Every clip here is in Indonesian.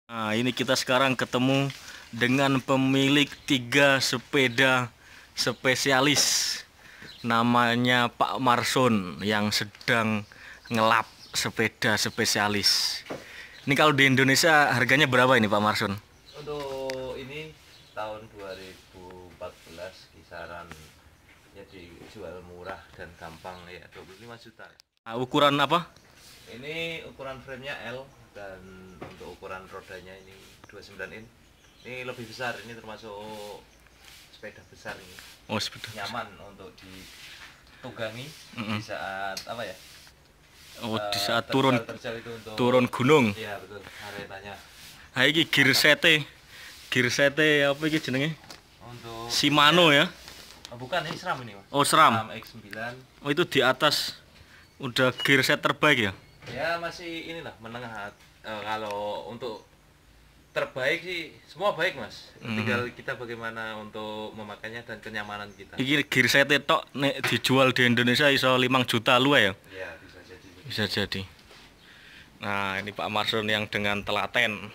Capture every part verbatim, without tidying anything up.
Nah, ini kita sekarang ketemu dengan pemilik tiga sepeda spesialis. Namanya Pak Marson yang sedang ngelap sepeda spesialis. Ini kalau di Indonesia harganya berapa ini Pak Marson? Untuk ini tahun dua ribu empat belas kisaran ya dijual murah dan gampang ya dua puluh lima juta. Nah, ukuran apa? Ini ukuran frame-nya L dan untuk ukuran rodanya ini dua puluh sembilan in. Ini lebih besar, ini termasuk sepeda besar ini. Oh, sepeda. Nyaman untuk ditunggangi mm -mm. di saat apa ya? Oh, di Uh, saat terjal, turun terjal itu untuk turun gunung. Iya, betul. Aretanya. Nah, ini gear sete. Gear sete apa iki jenenge? Untuk Shimano ya. Oh, bukan, ini SRAM ini, Mas. Oh, SRAM. SRAM X sembilan. Oh, itu di atas udah gear set terbaik ya? Ya masih inilah menengah. Uh, kalau untuk terbaik sih semua baik, Mas. Hmm. Tinggal kita bagaimana untuk memakainya dan kenyamanan kita. Iki gear set tok nek dijual di Indonesia iso lima juta luwe ya? Ya bisa jadi. Bisa jadi. Nah, ini Pak Marson yang dengan telaten.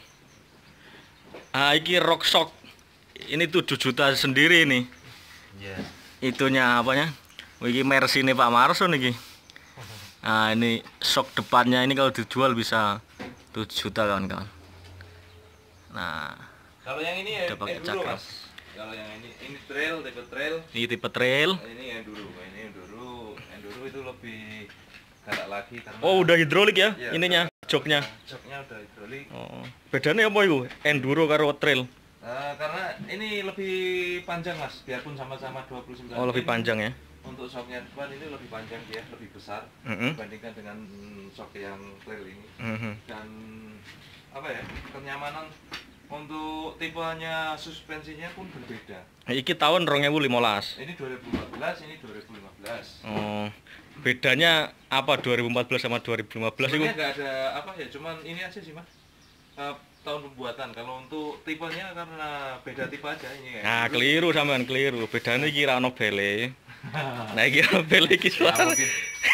Ah, iki Rockshox. Ini tujuh juta sendiri nih. Ya. Itunya apanya? Iki Mercy nih Pak Marson iki. Nah, ini shock depannya ini kalau dijual bisa tujuh juta kawan-kawan. Nah, kalau yang ini udah pakai enduro, cakram. Mas. Kalau yang ini ini trail, tipe trail. Ini tipe trail. Ini enduro, ini enduro. Enduro itu lebih galak lagi karena Oh, udah hidrolik ya, ya ininya, joknya. Joknya udah hidrolik. Oh, bedanya apa itu? Enduro karo trail? Uh, karena ini lebih panjang, Mas, biarpun sama-sama dua puluh sembilan. Oh, lebih in, panjang ya. Untuk shocknya depan ini lebih panjang, dia lebih besar Mm-hmm. dibandingkan dengan shock yang trail ini. Mm-hmm. Dan apa ya, kenyamanan untuk tipenya suspensinya pun berbeda. Iki tahun dua ribu lima belas. Ini dua ribu empat belas, ini dua ribu lima belas. Oh, bedanya apa dua ribu empat belas sama dua ribu lima belas itu? Sebenarnya nggak ada apa ya, cuman ini aja sih, Mas. Uh, tahun pembuatan. Kalau untuk tipenya karena beda tipe aja ini ya. Nah, keliru sampean keliru. Bedanya iki ra ono bele. Nah, iki ono bele iki Ya, soal. mungkin.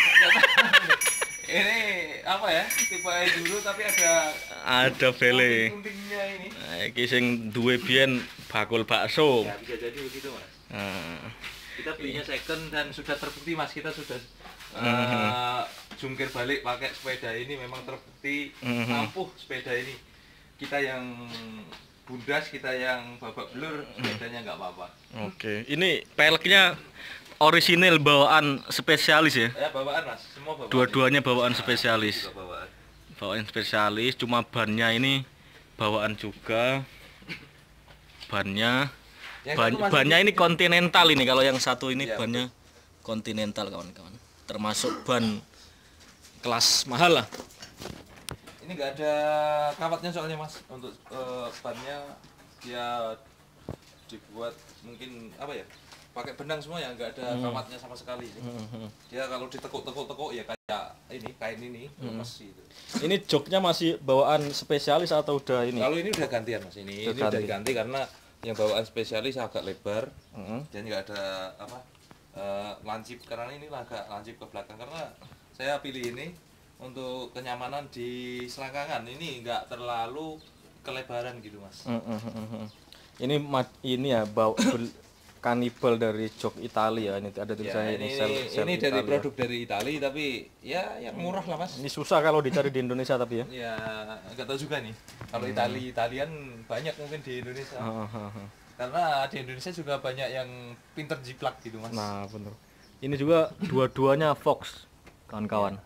Ini apa ya? Tipe enduro tapi ada Ada bele. kuntingnya ini. Nah, iki sing duwe biyen bakul bakso. Ya bisa jadi begitu, Mas. Nah, Kita belinya second dan sudah terbukti, Mas, kita sudah Mhm. uh, jungkir balik pakai sepeda ini memang terbukti Mhm. ampuh sepeda ini. Kita yang bundas, kita yang babak belur, sepedanya nggak apa-apa. Oke. Ini peleknya orisinil bawaan spesialis ya? Ya bawaan, Mas, semua bawaan. Dua-duanya bawaan Nah, spesialis. juga bawaan. Bawaan spesialis, cuma bannya ini bawaan juga. Bannya Yang ban, satu masih bannya ini di- kontinental ini, kalau yang satu ini Ya, bannya kontinental kawan-kawan. Termasuk ban kelas mahal lah. Ini nggak ada kawatnya soalnya, Mas. Untuk uh, bannya dia dibuat mungkin apa ya? Pakai benang semua ya, nggak ada Hmm. kawatnya sama sekali. Dia kalau ditekuk-tekuk-tekuk ya kayak ini kain ini lemes gitu. Ini joknya masih bawaan spesialis atau udah ini? Kalau ini udah gantian, Mas. Ini Udah ini udah ganti. diganti karena yang bawaan spesialis agak lebar Mm-mm. dan nggak ada apa uh, lancip, karena ini agak lancip ke belakang karena saya pilih ini untuk kenyamanan di selangkangan. Ini nggak terlalu kelebaran gitu, Mas. Mm-mm. Ini ma- ini ya bawa kanibal dari jok Italia, ini ada Ya, tulisannya ini, ini, sel, sel ini dari Italia. produk dari Italia tapi ya yang murah lah, Mas. Ini susah kalau dicari di Indonesia tapi ya. Ya nggak tahu juga nih. Kalau Itali Italian banyak mungkin di Indonesia. Hahaha. Karena di Indonesia juga banyak yang pinter jiplak gitu, Mas. Nah, bener. Ini juga dua-duanya Fox, kawan-kawan.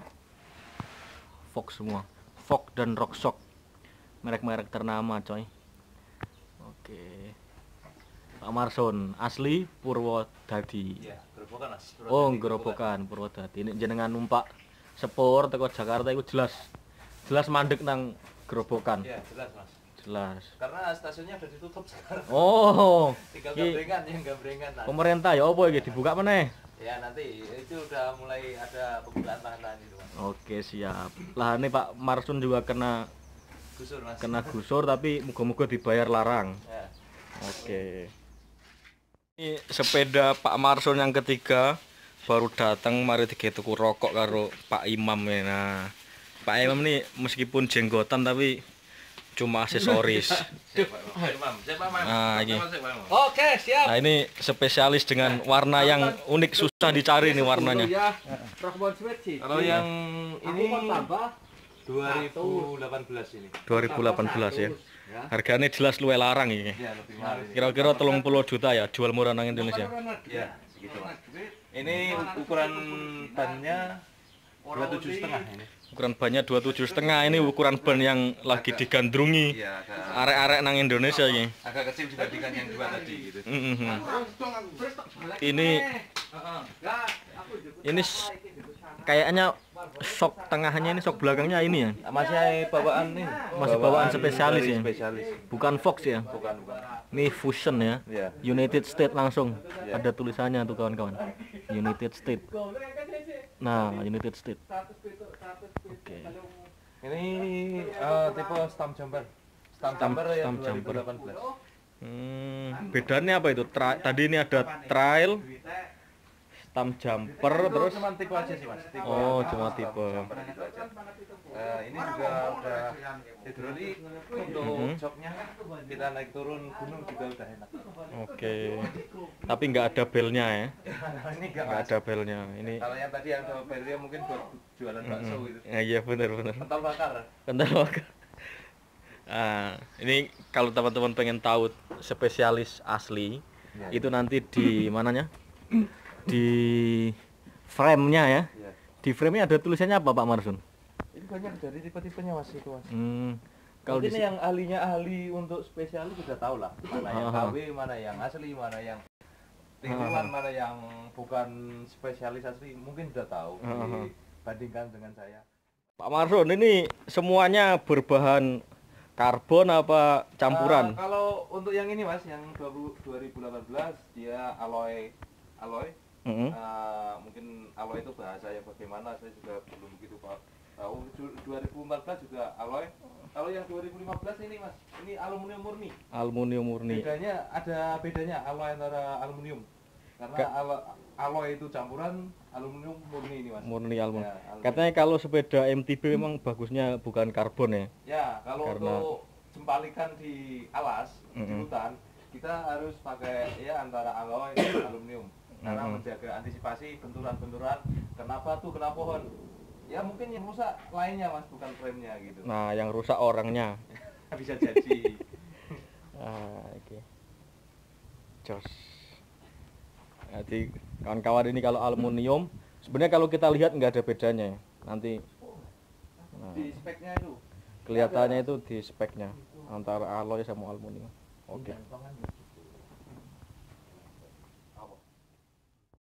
Fox semua. Fox dan Rockshox. Merek-merek ternama, coy. Oke. Pak Marson, asli Purwodadi. Iya, gerobokan, Mas. Oh, Purwodadi, gerobokan Purwodadi. Ini jenengan numpak sepur teko Jakarta itu jelas. Jelas mandek nang gerobokan. Iya, jelas, Mas. Jelas. Karena stasiunnya udah ditutup sekarang. Oh. Tinggal Ki- gambrengan, yang gambrengan. Nah. Pemerintah ya apa iki dibuka meneh? Ya nanti itu udah mulai ada pembukaan lahan-lahan itu, Mas. Oke, siap. Lah ini Pak Marson juga kena Gusur, Mas. kena gusur tapi muga-muga dibayar larang. Ya. Oke. Ini sepeda Pak Marson yang ketiga baru datang, mari digawe tuku rokok karo Pak Imam ya. Nah, Pak Imam ini meskipun jenggotan tapi cuma aksesoris. Siap, Pak. Siap, Mam. Siap, Mam. Nah, ini. Siap, Mam. Oke, siap. Nah, ini spesialis dengan warna yang unik, susah dicari nih warnanya. Ya, Rockbone Sweet sih. Kalau yang ini Aku mau tambah dua ribu delapan belas ini. dua ribu delapan belas ya. Harganya jelas luwe larang ini. Ya, lebih mahal ini. Kira-kira telung puluh juta ya jual murah nang Indonesia. Ya, segitu, Mas. Ini ukuran bannya dua puluh tujuh setengah ini. Ukuran bannya dua puluh tujuh setengah, ini ukuran ban yang lagi digandrungi Iya, agak, arek-arek nang Indonesia ini. agak kecil dibandingkan yang dua tadi gitu. Mhm. Ini ini s- kayaknya sok tengahnya ini, sok belakangnya ini ya. Masih bawaan nih. Masih bawaan spesialis dari ya? Spesialis. Bukan Fox ya. Bukan, bukan. Ini fusion ya. Ya. United States langsung. Ya. Ada tulisannya tuh kawan-kawan. United States. Nah, United States. Oke. Ini eh, tipe stamp jumper. Stamp Stamp- jumper yang stamp jumper. dua ribu delapan belas. Hmm, bedanya apa itu? Tra- tadi ini ada trail, stamp jumper, Itu terus cuma tipe aja sih, Mas. Tipe Oh, stamp cuma tipe. jumper gitu aja. Eh, ini juga udah hidrolik untuk Mhm. joknya. Kita naik turun gunung juga udah enak. oke. Tapi nggak ada belnya ya. Ini enggak, Nggak Mas. ada belnya. Ini Kalau yang tadi yang ada belnya mungkin buat jualan bakso gitu. ya, iya benar-benar. Pentol bakar. Bentar, Wak. Ah, ini kalau teman-teman pengen tahu spesialis asli, Ya. itu nanti di mananya? Di frame-nya ya. Iya. Di frame-nya ada tulisannya apa, Pak Marsun? Ini banyak dari tipe-tipenya, Mas, itu, Mas. Hmm, kalau Mungkin di yang ahlinya ahli untuk spesialis sudah tahu lah mana yang Aha. K W, mana yang asli, mana yang tiruan, mana yang bukan spesialis asli, mungkin sudah tahu. Aha. Dibandingkan dengan saya. Pak Marsun, ini semuanya berbahan karbon apa campuran? Eh, kalau untuk yang ini, Mas, yang dua ribu delapan belas dia alloy alloy. Mhm. Eh, mungkin alloy itu bahasa yang bagaimana saya juga belum begitu pak tahu. Du- dua ribu empat belas juga alloy. Kalau yang dua ribu lima belas ini, Mas, ini aluminium murni. Aluminium murni. Bedanya ada bedanya alloy antara aluminium. Karena Ka- alo- alloy itu campuran, aluminium murni ini, Mas. Murni aluminium. Ya, aluminium. Katanya kalau sepeda M T B memang bagusnya bukan karbon ya. Ya, kalau Karena- untuk jempalikan di alas, di Mm-mm. hutan, kita harus pakai ya antara alloy dan aluminium. Karena Mm-mm. menjaga antisipasi benturan-benturan kena batu, kena pohon. Ya mungkin yang rusak lainnya, Mas, bukan frame-nya gitu. Nah, yang rusak orangnya. Bisa jadi. Ah, oke. Jos. Jadi kawan-kawan ini kalau aluminium, sebenarnya kalau kita lihat nggak ada bedanya ya. Nanti nah, Di speknya itu. kelihatannya itu di speknya antara alloy sama aluminium. Oke. Gantongan.